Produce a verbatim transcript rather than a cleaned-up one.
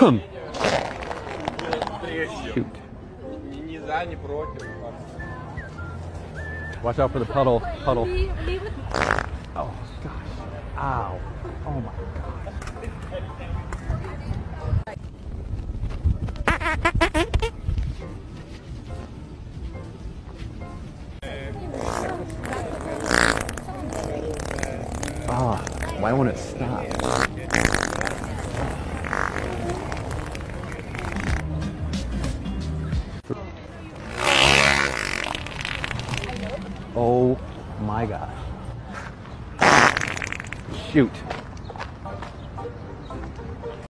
Shoot. Watch out for the puddle. Puddle. Oh gosh. Ow. Oh my god. Ah, why won't it stop? Oh my gosh. Shoot.